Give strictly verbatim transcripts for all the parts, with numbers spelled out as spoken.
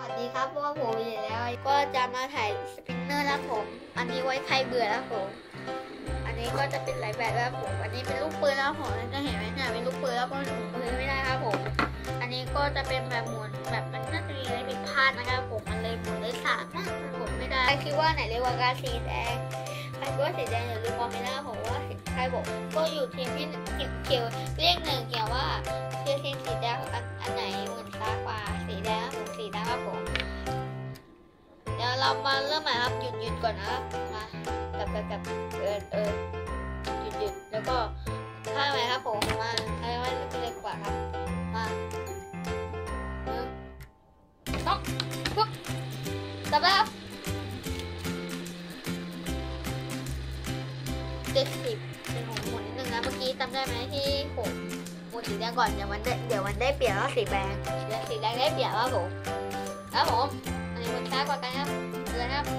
วัสดีครับพวกผมอยู่แล้วก็จะมาถ่ายสปินเนอร์แล้วผมอันนี้ไว้ใครเบื่อแล้วผมอันนี้ก็จะเป็นหลายแบบแล้วผมอันนี้เป็นลูกปืนแล้วผมจะเห็นไหมเนี่ยเป็นลูกปืนแล้วก็หมุนปืนไม่ได้ครับผมอันนี้ก็จะเป็นแบบหมุนแบบมันน่าจะมีอะไรผิดพลาดนะครับผมมันเลยหมุนได้สามนะหมุนไม่ได้ใครคิดว่าไหนเรียกว่าการสีแดงใครคิดว่าสีแดงอย่าลืมคอมเมนต์นะผมว่าใครบอกก็อยู่ทีมที่เขียวเรียกหนึ่งเกี่ยวว่าเทียทีมสีแดงอันอันไหนหมุนซ้ายกว่าสีแดงผมสีแดงครับผมเดี๋ยวเรามาเริ่มใหม่ครับหยุดหยุดก่อนนะครับมากับกับกับเออเออหยุดหยุดแล้วก็ข้างไหนครับผมมาให้ไว้เล็กกว่าครับมาหนึ่งสองปุ๊บจับแล้วเจ็ดสิบเป็นของหมุนนิดนึงนะเมื่อกี้จำได้ไหมที่ผมหมุนสีแดงก่อนเดี๋ยวมันได้เดี๋ยวมันได้เปลี่ยนแล้วสีแดงสีแดงได้เปลี่ยนแล้วผมแล้วผมอันนี้มันช้ากว่ากันครับเกินครับ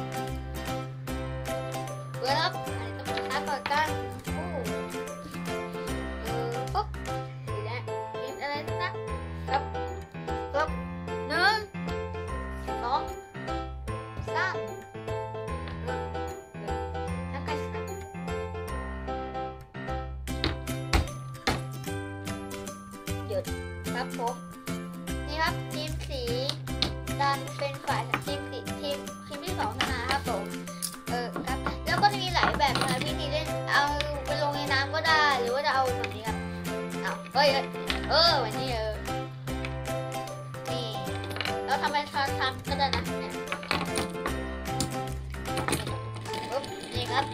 เกินครับอันนี้ต้องช้ากว่ากันโอ้เออปุ๊บสีแดงมีอะไรนะครับครับหนึ่งสองสามครับผมนี่ครับทีมสีดันเป็นฝ่ายทีมสีทีมทีมที่สองชนะครับผมเออครับแล้วก็จะมีหลายแบบนะวิธีเล่นเอาไปลงในน้ำก็ได้หรือว่าจะเอาแบบนี้ครับเอาเฮ้ยเออวันนี้เออนี่แล้วทำเป็นชั้นชั้นก็ได้นะเนี่ยปุ๊บนี่ครับ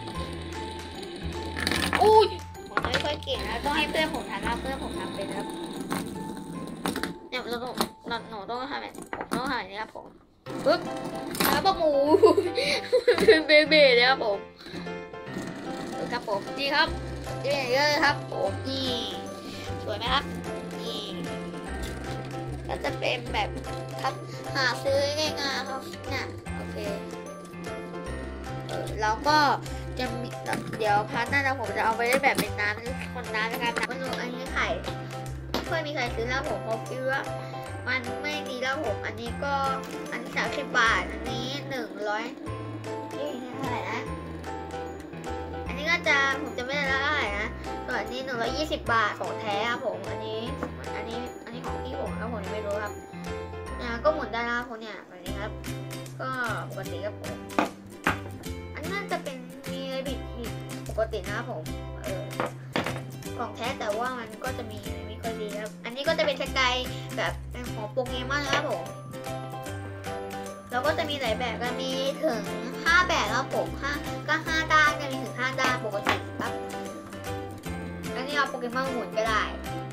อุ้ยผมไม่ค่อยเก่งนะต้องให้เพื่อนผมทำนะเพื่อนผมทำเป็นครับเนี่ยเราต้องเราหนูต้องทำแบบผมต้องทำอย่างนี้ครับผมปึ๊บแล้วก็หมูเป็นเบเบ้เลยครับผมครับผมนี่ครับนี่เยอะครับผมนี่สวยไหมครับนี่ก็จะเป็นแบบครับหาซื้อง่ายๆครับเนี่ยโอเคเออแล้วก็จะมีเดี๋ยวพาร์ทหน้าผมจะเอาไปได้แบบเป็นน้ำคนน้ำนะครับน้ำมันอันนี้ไข่ไม่มีใครซื้อแล้วผมเพราะคิดว่ามันไม่ดีแล้วผมอันนี้ก็อันนี้สามสิบบาทอันนี้หนึ่งร้อยนี่เท่าไหร่นะอันนี้ก็จะผมจะไม่ได้เท่าไหร่นะส่วนอันนี้หนึ่งร้อยยี่สิบบาทของแท้ครับผมอันนี้อันนี้อันนี้ของพี่ผมครับผมไม่รู้ครับเนี่ยก็หมุนได้แล้วผมเนี่ยแบบนี้ครับก็ปกติครับผมอันนี้น่าจะเป็นมีอะไรบิดบิดปกตินะผมเออของแท้แต่ว่ามันก็จะมีไม่ค่อยดีครับอันนี้ก็จะเป็นสกายแบบเป็นของโปเกมอนนะครับผมแล้วก็จะมีหลายแบบกันมีถึงห้าแบบแล้วผมห้าก็ห้าด้านกันมีถึงห้าด้านปกติครับอันนี้เอาโปเกมอนหมุนก็ได้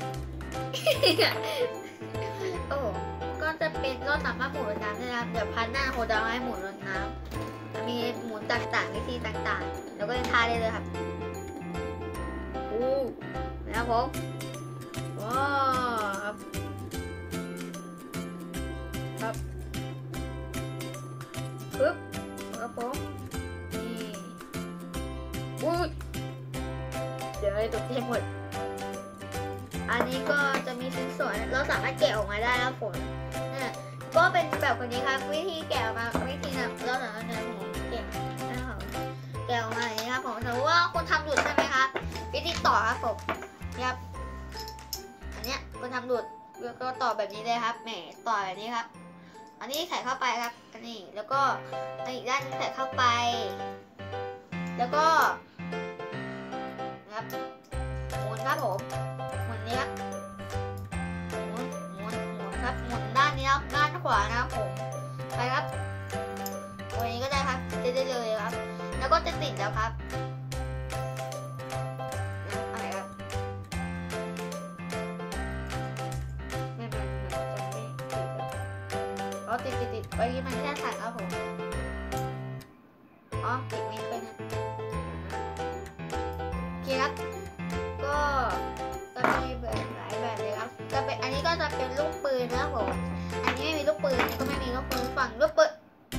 โอ้ก็จะเป็นก็สามารถหมุนรถน้ำได้ครับเดี๋ยวพันหน้าโคดาให้หมุนรถน้ำมีหมุนต่างๆวิธีต่างๆแล้วก็จะทาได้เลยครับอู้นะครับผมว้าวครับครับปึ๊บครับผมนี่อุ้ยเดี๋ยวให้ตกใจหมดอันนี้ก็จะมีชิ้นส่วนเราสามารถแกะออกมาได้แล้วผมเนี่ยก็เป็นแบบคนนี้ครับวิธีแกะออกมาวิธีแบบเราสามารถเนี่ยผมแกะนะครับแกะออกมาอย่างนี้ครับผมสมมติว่าคนทำหลุดใช่ไหมครับวิธีต่อครับผมครับอันเนี้ยคนทำหลุดก็ต่อแบบนี้เลยครับแหมต่อแบบนี้ครับอันนี้ใส่เข้าไปครับอันนี้แล้วก็อันอีกด้านใส่เข้าไปแล้วก็นะครับหมุนครับผมหมุนนี้ครับหมุนหมุนหมุนครับหมุนด้านนี้ครับด้านขวานะครับผมไปครับวันนี้ก็ได้ครับได้ได้เลยครับแล้วก็จะติดแล้วครับอะไรครับไม่ไม่ไม่จะไม่ติดอ๋อติดติดติดไว้มันไม่ได้ถ่ายครับผมอ๋อติดไม่เป็นนะโอเคครับก็ก็มีแบบหลายแบบเลยครับจะเป็นอันนี้ก็จะเป็นลูกปืนนะครับผมอันนี้ไม่มีลูกปืนอันนี้ก็ไม่มีลูกปืนฝั่งลูกปืน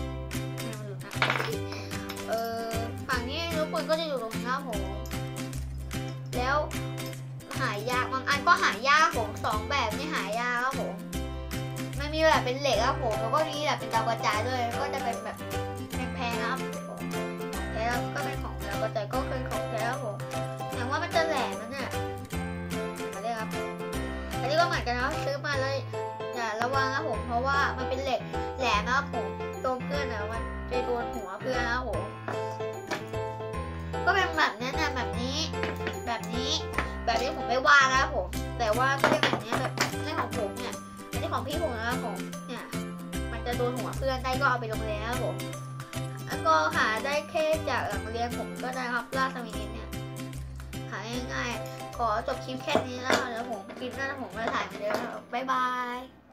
เออฝั่งนี้ลูกปืนก็จะอยู่ตรงนี้ครับผมแล้วหายากบางอันก็หายากผมสองแบบนี่หายากครับผมไม่มีแบบเป็นเป็นเหล็กครับผมแล้วก็นี่แหละเป็นดาวกระจายด้วยก็จะเป็นแบบแพงๆนะครับผมแท้แล้วก็เป็นของดาวกระจายก็เป็นของแท้ครับผมแต่ว่ามันจะแหลมนะเนี่ยมาเลยครับอันนี้ก็เหมือนกันนะครับซื้อมาเลยอย่าระวังนะผมเพราะว่ามันเป็นเหล็กแหลมนะครับผมโดนเพื่อนนะมันไปโดนหัวเพื่อนนะครับผมก็เป็นแบบนี้นะแบบนี้แบบนี้แบบนี้ผมไม่ว่านะครับผมแต่ว่าก็เป็นแบบนี้แบบนี่ของผมเนี่ยอันนี้ของพี่ผมนะครับผมเนี่ยมันจะโดนหัวเพื่อนได้ก็เอาไปโรงเรียนนะครับผมแล้วก็หาได้แค่จากโรงเรียนผมก็ได้ครับล่าสมิธเนี่ยหาง่ายๆขอจบคลิปแค่นี้แล้วเดี๋ยวผมคลิปหน้าผมมาถ่ายเหมือนเดิมบ๊ายบาย